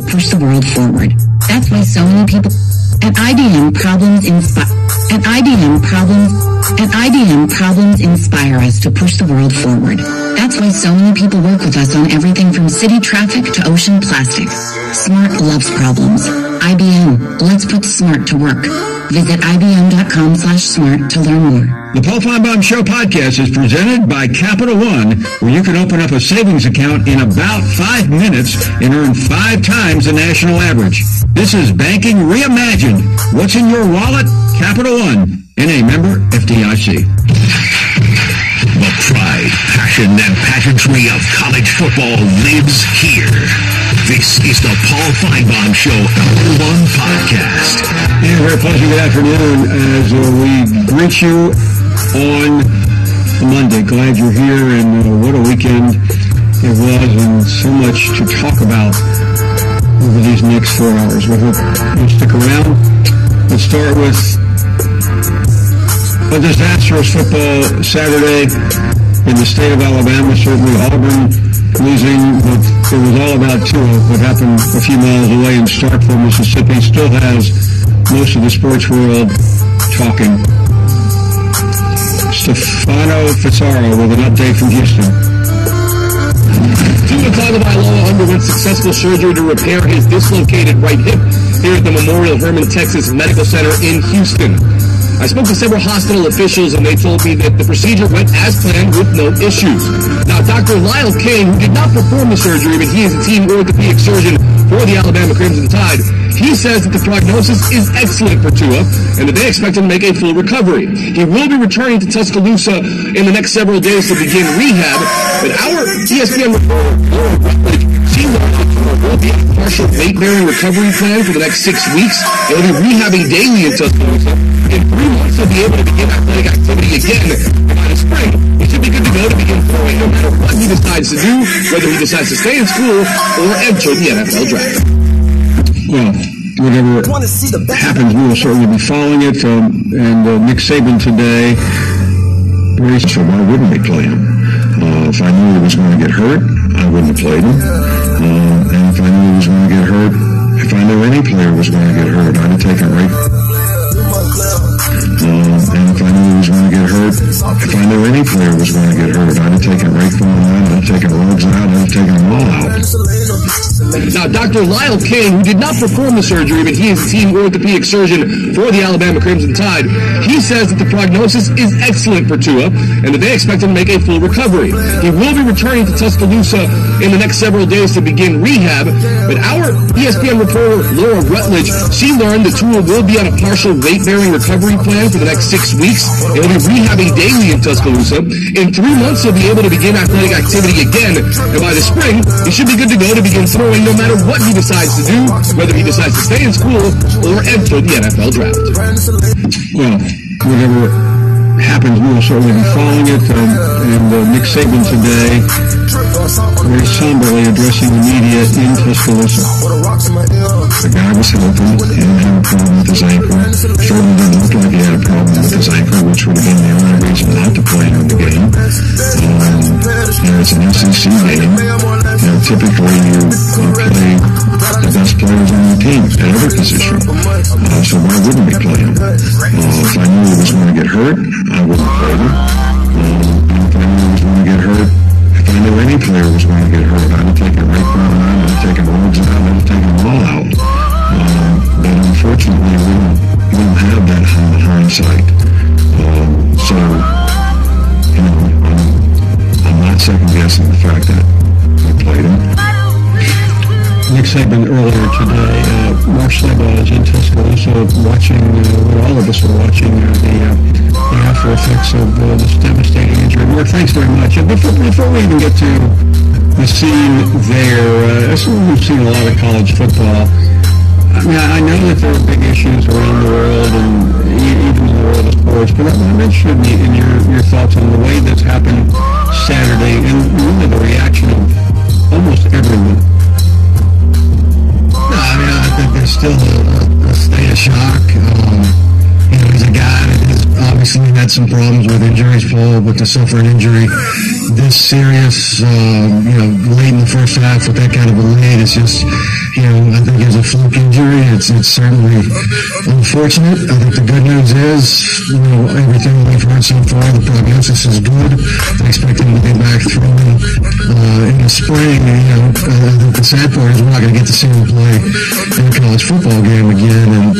push the world forward. That's why so many people at IBM problems inspire us to push the world forward. That's why so many people work with us on everything from city traffic to ocean plastic. Smart loves problems. IBM, let's put smart to work. Visit IBM.com/smart to learn more. The Paul Feinbaum Show podcast is presented by Capital One, where you can open up a savings account in about 5 minutes and earn 5 times the national average. This is banking reimagined. What's in your wallet? Capital One. NA member FDIC. The pride, passion, and pageantry of college football lives here. This is the Paul Feinbaum Show #1 podcast. And a very pleasant good afternoon as we greet you on Monday. Glad you're here, and what a weekend it was, and so much to talk about over these next 4 hours. We hope you'll stick around. Let's start with a disastrous football Saturday in the state of Alabama. Certainly Auburn losing, but it was all about Tua. What happened a few miles away in Starkville, Mississippi, still has most of the sports world talking. Stefano Fissaro with an update from Houston. Tua Tagovailoa underwent successful surgery to repair his dislocated right hip here at the Memorial Hermann Texas Medical Center in Houston. I spoke to several hospital officials, and they told me that the procedure went as planned with no issues. Now, Dr. Lyle King, who did not perform the surgery, but he is a team orthopedic surgeon for the Alabama Crimson Tide, he says that the prognosis is excellent for Tua, and that they expect him to make a full recovery. He will be returning to Tuscaloosa in the next several days to begin rehab, but our ESPN reporter, Laura Rutledge, she learned that Tua will be a partial weight-bearing recovery plan for the next 6 weeks. He'll be rehabbing daily in Tuscaloosa. In 3 months, he'll be able to begin athletic activity again. And by the spring, he should be good to go to begin throwing no matter what he decides to do, whether he decides to stay in school or enter the NFL draft. Well, whatever happens, we will certainly be following it. And Nick Saban today, so why wouldn't we play him? If I knew he was going to get hurt, I wouldn't have played him. And if I knew he was going to get hurt, if I knew any player was going to get hurt, I'd have taken right. And if I knew he was going to get hurt, if I knew any player was going to get hurt, I'd have taken Raekwon out, I'd have taken Rhodes out, I'd have taken them all out. Now, Dr. Lyle King, who did not perform the surgery, but he is a team orthopedic surgeon for the Alabama Crimson Tide, he says that the prognosis is excellent for Tua, and that they expect him to make a full recovery. He will be returning to Tuscaloosa in the next several days to begin rehab, but our ESPN reporter, Laura Rutledge, she learned that Tua will be on a partial weight-bearing recovery plan for the next 6 weeks. He'll be rehabbing daily in Tuscaloosa. In 3 months, he'll be able to begin athletic activity again, and by the spring, he should be good to go to begin throwing no matter what he decides to do, whether he decides to stay in school or enter the NFL draft. Well, whatever happens, we will certainly be following it. And Nick Saban today, very somberly addressing the media in Tuscaloosa. The guy was healthy. He didn't have a problem with his ankle. Certainly didn't look like he had a problem with his ankle, which would have been the only reason not to play him in the game. It's an SEC game. Typically you play the best players on your team at every position. So why wouldn't we play him? If I knew he was going to get hurt, I wouldn't play him. If I knew he was going to get hurt, if I knew any player was going to get hurt, I'd have taken Raekwon out, I'd have taken Rhodes out, I'd have taken them all out. But unfortunately, we don't have that hindsight. So, I'm not second-guessing the fact that we played him. Nick Saban earlier today, Mark Slagall is in Tuscaloosa watching what all of us are watching, the after effects of this devastating injury. Mark, thanks very much. And before we even get to the scene there, we've seen a lot of college football. I mean, I know that there are big issues around the world and even in the world of sports, but I'm interested in your thoughts on the way that's happened Saturday and really the reaction of almost everyone. No, I mean, I think there's still a state of shock. He's a guy that has obviously had some problems with injuries, Paul, but to suffer an injury this serious, late in the first half with that kind of a lead, it's just, I it's certainly unfortunate. I think the good news is, everything we've heard so far, the prognosis is good. I expect him to be back throwing in the spring. I think the sad part is we're not going to get to see him play in a college football game again. And,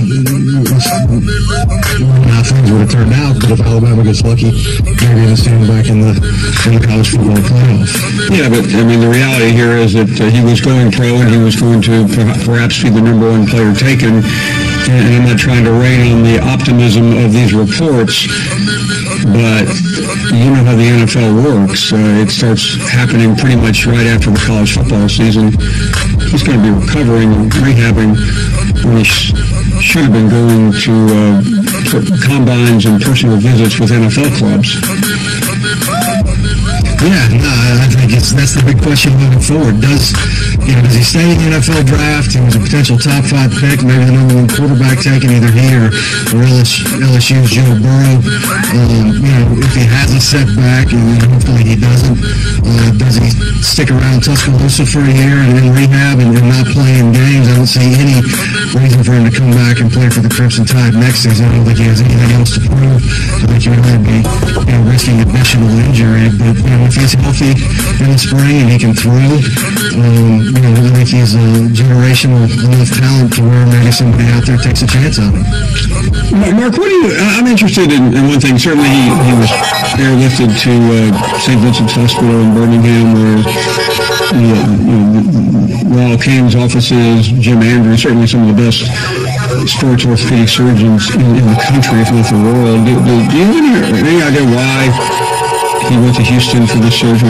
how things would have turned out, but if Alabama gets lucky, maybe we'll see him back in the college football playoff. Yeah, but I mean, the reality here is that he was going pro and he was going to perhaps be the number one player taken. And I'm not trying to rain on the optimism of these reports, but you know how the NFL works. It starts happening pretty much right after the college football season. He's going to be recovering and rehabbing when he should have been going to combines and personal visits with NFL clubs. Yeah, no, I think that's the big question moving forward. Does he stay in the NFL draft? He was a potential top 5 pick, maybe the number 1 quarterback taken, either he or LSU's Joe Burrow. If he has a setback, and hopefully he doesn't, does he stick around Tuscaloosa for a year and then rehab and not play in games? I don't see any reason for him to come back and play for the Crimson Tide next season. I don't think he has anything else to prove. I think he would really be risking additional injury, but if he's healthy in the spring and he can throw, I think he's a generational enough talent to where maybe somebody out there takes a chance on him. Mark, I'm interested in one thing. Certainly he was airlifted to St. Vincent's Hospital in Birmingham, where Lyle King's offices, Jim Andrews, certainly some of the best sports orthopedic surgeons in the country, if not the world. Do you have any idea why he went to Houston for this surgery?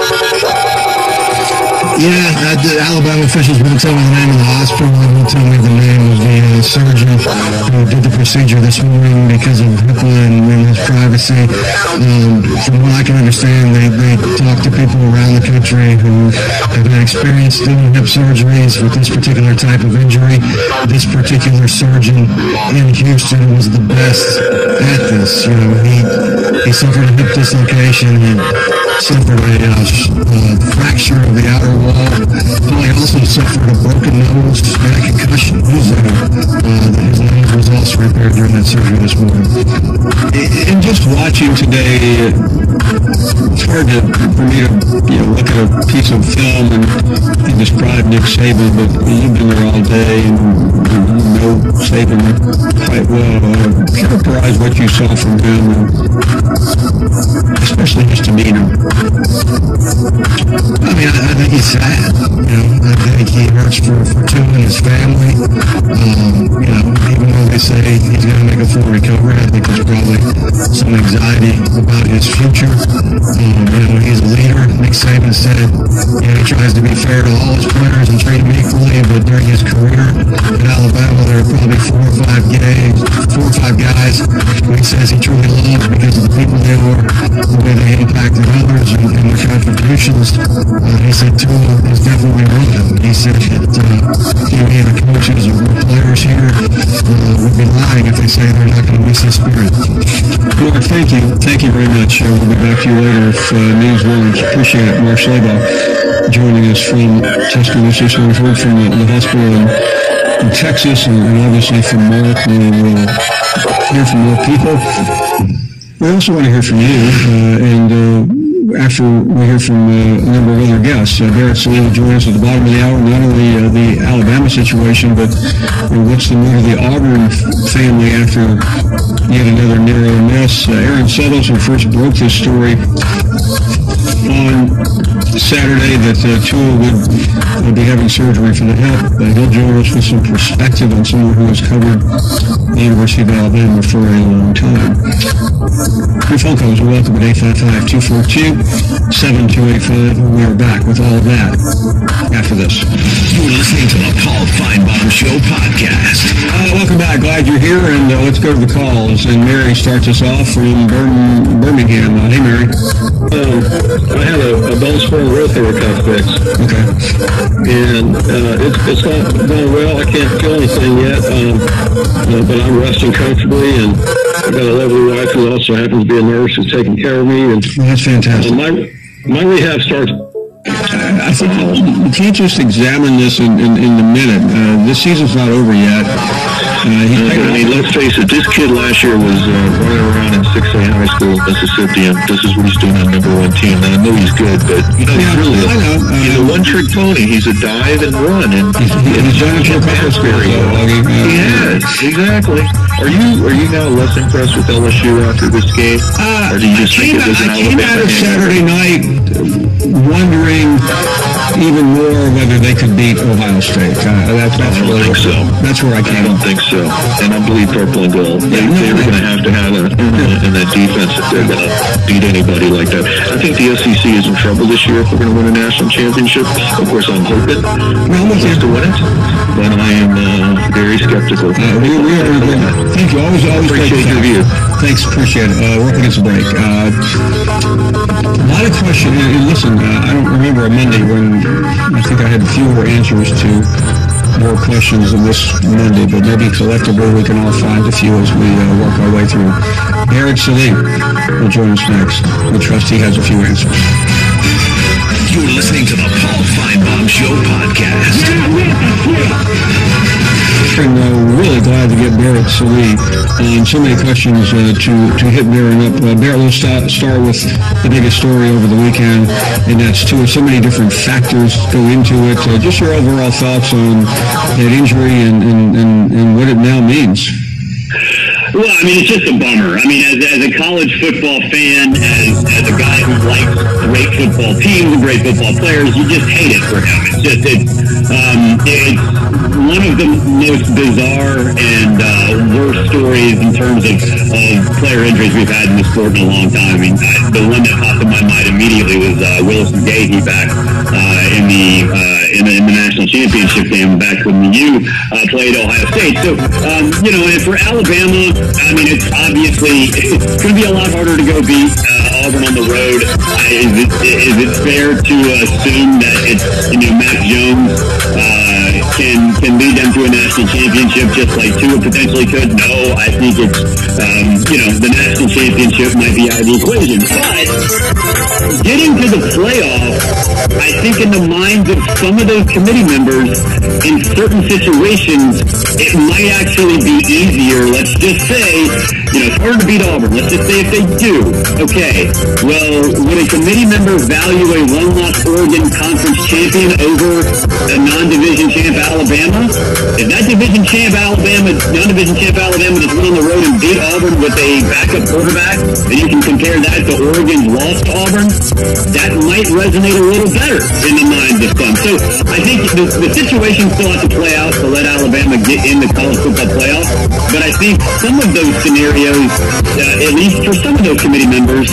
Yeah, the Alabama officials won't tell me the name of the hospital. They won't tell me the name of the surgeon who did the procedure this morning because of HIPAA and his privacy. From what I can understand, they talk to people around the country who have had experience doing hip surgeries with this particular type of injury. This particular surgeon in Houston was the best at this. He suffered a hip dislocation. He suffered a fracture of the outer wall. He also suffered a broken nose and a concussion. His nose was also repaired during that surgery this morning. And just watching today, it's hard for me to look at a piece of film and describe Nick Saban, but you've been there all day and you know Saban quite well. Characterize what you saw from him, and especially his demeanor. I mean, I think he's sad. I think he hurts for Tua and his family. Even though they say he's going to make a full recovery, I think there's probably some anxiety about his future. He's a leader. Nick Saban said, he tries to be fair to all his players and treat them equally, but during his career at Alabama, there are probably 4 or 5 guys who he says he truly loves because of the people they were, the way they impacted others, and their contributions. He said Tua is definitely one of them. He said that he and the coaches or the players here would be lying if they say they're not going to miss his spirit. Mark, thank you. Thank you very much. We'll be back to you later if news warrants. Appreciate it. Mark Schlabach joining us from Tuscaloosa. So we've heard from the hospital in Texas and obviously from Mark. We'll hear from more people. We also want to hear from you, after we hear from a number of other guests. Barrett Sallee will join us at the bottom of the hour, not only the Alabama situation, but what's the mood of the Auburn family after yet another narrow miss. Aaron Settles, who first broke this story on Saturday that Tua would be having surgery for the hip. He'll join us with some perspective on someone who has covered the University of Alabama for a long time. Your phone calls are welcome at 855-242-7285. We are back with all of that after this. You're listening to the Paul Feinbaum Show podcast. Welcome back. Glad you're here, and let's go to the calls. And Mary starts us off from Birmingham. Hey, Mary. I had a bone spur rotator cuff fix. Okay. And it's not going well. I can't feel anything yet, but I'm resting comfortably, and I've got a lovely wife who also happens to be a nurse who's taking care of me. And Well, that's fantastic. my rehab starts I think you can't just examine this in the minute. This season's not over yet. Let's face it, this kid last year was running around in 6A high school in Mississippi, and this is what he's doing on #1 team. And I know he's good, but he's really he's a one-trick pony. He's a dive and run, and he's done it for a couple of schools. He has, exactly. Are you now less impressed with LSU after this game? Or do you just think it was an I came out of Saturday night wondering even more whether they could beat Ohio State. That's really think so. That's where I came. I don't think so. And I believe purple and gold. They're going to have in that defense if they're going to beat anybody like that. I think the SEC is in trouble this year if we're going to win a national championship. Of course, I'm hoping to win it, but I am very skeptical. Thank you. Always appreciate your view. Thanks, appreciate it. We're up against the break. A lot of questions. And listen, I don't remember a Monday when I think I had fewer answers to more questions than this Monday, but maybe collectively we can all find a few as we work our way through. Barrett Salim will join us next. We trust he has a few answers. You're listening to the Paul Finebaum Show podcast. And really glad to get Barrett Salim and so many questions to hit Barrett up. Barrett, let's start with the biggest story over the weekend, and that's so many different factors go into it. Just your overall thoughts on that injury and what it now means. Well, I mean, it's just a bummer. I mean, as a college football fan, as a guy who likes great football teams and great football players, you just hate it for him. It's one of the most bizarre and worst stories in terms of player injuries we've had in the sport in a long time. I mean, the one that popped in my mind immediately was Willis McGahee back in the national championship game back when you played Ohio State. So, and for Alabama, I mean, it's going to be a lot harder to go beat Auburn on the road. Is it fair to assume that it's, Mac Jones can lead them to a national championship just like Tua potentially could? No, I think it's, the national championship might be out of the equation. But getting to the playoffs, I think in the minds of some of those committee members, in certain situations, it might actually be easier. Let's just say, it's harder to beat Auburn. Let's just say if they do, okay, well, would a committee member value a one-loss Oregon Conference champion over a non-division champ Alabama? If that non-division champ Alabama just went on the road and beat Auburn with a backup quarterback, and you can compare that to Oregon's loss to Auburn, that might resonate a little better in the minds of some. So I think the situation still has to play out to let Alabama get in the college football playoff. But I think some of those scenarios, at least for some of those committee members,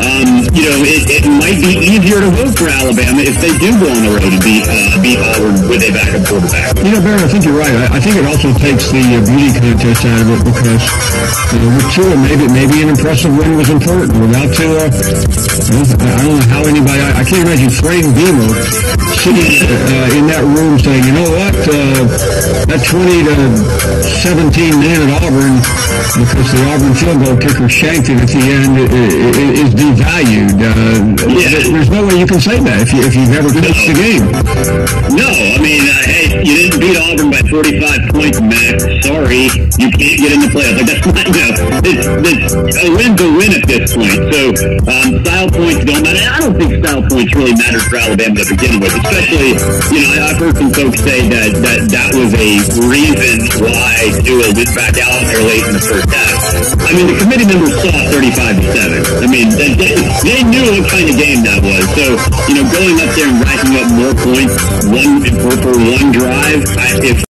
it might be easier to vote for Alabama if they do go on the road and beat Auburn with a backup quarterback. Barrett, I think you're right. I think it also takes the beauty contest out of it because with Tua, maybe an impressive win was important. Without Tua, I don't know how anybody. I can't imagine Frank Beamer sitting in that room saying, you know what, that 20-17 man at Auburn, because the Auburn field goal kicker shanked it at the end, is devalued. There's no way you can say that if you've never coached the game. No, I mean, hey, you didn't beat Auburn by 45 points, Max. Sorry, you can't get in the playoffs. Like, that's not, a win's a win at this point. So style points don't matter. I don't think style points really matter for Alabama to begin with. Especially, I've heard some folks say that was a reason why Tua went back out there late in the first half. I mean, the committee members saw 35-7. I mean, they knew what kind of game that was. So, going up there and racking up more points for one drive, if